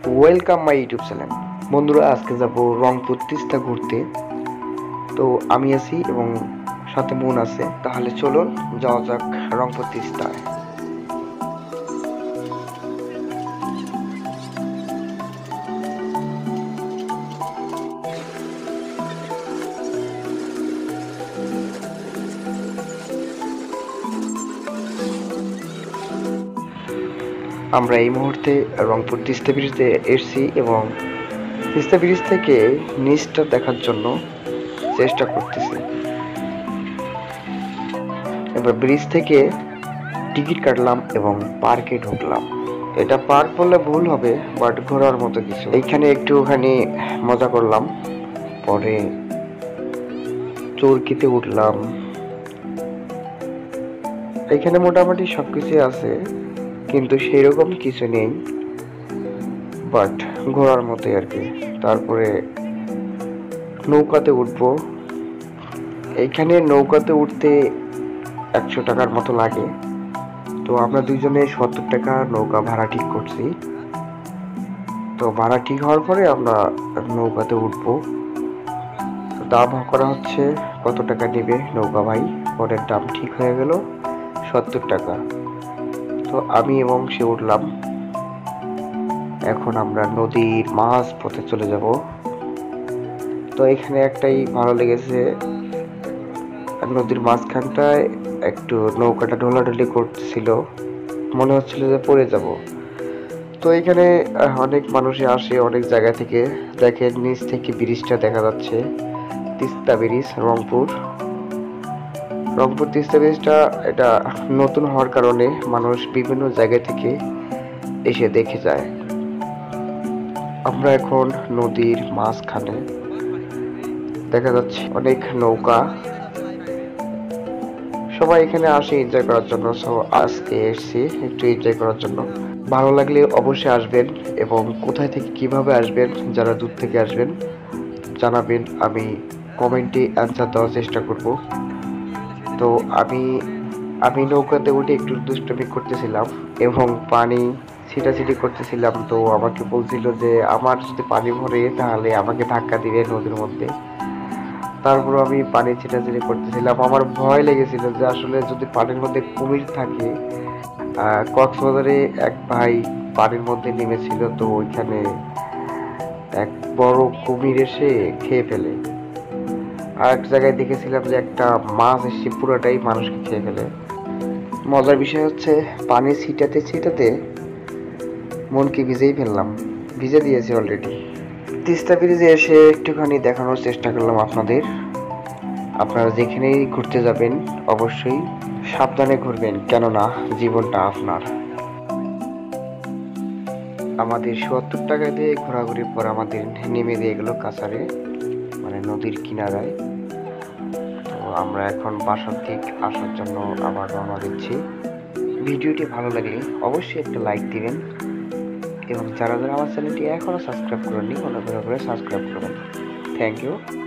Welcome my YouTube channel. বন্ধুরা, আজকে যাব রংপুর তিস্তা ঘুরতে। তো আমি আছি এবং সাথে মন আছে। তাহলে চলুন যাওয়া যাক রংপুর তিস্তায়। আমরা এই মুহূর্তে রংপুর তিস্তা ব্রিজে এসেছি এবং তিস্তা ব্রিজ থেকে নিচটা দেখার জন্য চেষ্টা করতেছি। এবার ব্রিজ থেকে টিকিট কাটলাম এবং পার্কে ঢুকলাম। এটা পার্ক বললে ভুল হবে, বাট ঘোরার মতো কিছু। এইখানে একটুখানি মজা করলাম, পরে চরকিতে উঠলাম। এখানে মোটামুটি সবকিছু আছে, কিন্তু সেরকম কিছু নেই, বাট ঘোরার মতোই আর কি। তারপরে নৌকাতে উঠবো। এইখানে নৌকাতে উঠতে 100 টাকার মতো লাগে। তো আমরা দুইজনে 70 টাকা নৌকা ভাড়া ঠিক করছি। তো ভাড়া ঠিক হওয়ার পরে আমরা নৌকাতে উঠবো। দাম করা হচ্ছে কত টাকা নেবে নৌকা ভাই। পরের দাম ঠিক হয়ে গেল 70 টাকা। তো আমি এবং সে উঠলাম। এখন আমরা নদীর মাঝ পথে চলে যাব। তো এখানে একটাই ভালো লেগেছে, নদীর মাঝখানটায় একটু নৌকাটা ঢোলাঢুলি করতেছিল, মনে হচ্ছিল যে পড়ে যাব। তো এখানে অনেক মানুষই আসে অনেক জায়গা থেকে। দেখেন নিচ থেকে ব্রিজটা দেখা যাচ্ছে, তিস্তা ব্রিজ রংপুর। রংপুর তিস্তা ব্রিজটা এটা নতুন হওয়ার কারণে মানুষ বিভিন্ন জায়গা থেকে এসে দেখে যায়। আমরা এখন নদীর মাঝখানে, দেখা যাচ্ছে অনেক নৌকা। সবাই এখানে আসে এনজয় করার জন্য। সো আজকে এসেছি একটু এনজয় করার জন্য। ভালো লাগলে অবশ্যই আসবেন এবং কোথায় থেকে কিভাবে আসবেন, যারা দূর থেকে আসবেন জানাবেন, আমি কমেন্টে অ্যান্সার দেওয়ার চেষ্টা করব। তো আমি নৌকাতে উঠে একটু দুষ্টুমি করতেছিলাম এবং পানি ছিটাছিটি করতেছিলাম। তো আমাকে বলছিল যে আমার যদি পানি ভরে তাহলে আমাকে ধাক্কা দিবে নদীর মধ্যে। তারপর আমি পানি ছিটাছিটি করতেছিলাম। আমার ভয় লেগেছিল যে আসলে যদি পানির মধ্যে কুমির থাকে। কক্সবাজারে এক ভাই পানির মধ্যে নেমেছিল, তো ওইখানে এক বড় কুমির এসে খেয়ে ফেলে। আর এক জায়গায় দেখেছিলাম যে একটা মাছ এসে পুরোটাই মানুষকে খেয়ে ফেলে। মজার বিষয় হচ্ছে পানি ছিটাতে ছিটাতে মনকে ভিজেই ফেললাম, ভিজে দিয়েছি অলরেডি। তিস্তা ব্রিজে এসে একটুখানি দেখানোর চেষ্টা করলাম আপনাদের। আপনারা যেখানেই ঘুরতে যাবেন অবশ্যই সাবধানে ঘুরবেন, কেননা জীবনটা আপনার। আমাদের ৭০ টাকা দিয়ে ঘোরাঘুরির পর আমাদের নেমে দিয়ে গেল কাছাড়ে, মানে নদীর কিনারায়। তো আমরা এখন বাসার দিক আসার জন্য আবার রওনা দিচ্ছি। ভিডিওটি ভালো লাগলে অবশ্যই একটা লাইক দিবেন এবং যারা যারা আমার চ্যানেলটি এখনও সাবস্ক্রাইব করেননি অনুগ্রহ করে সাবস্ক্রাইব করবেন। Thank you.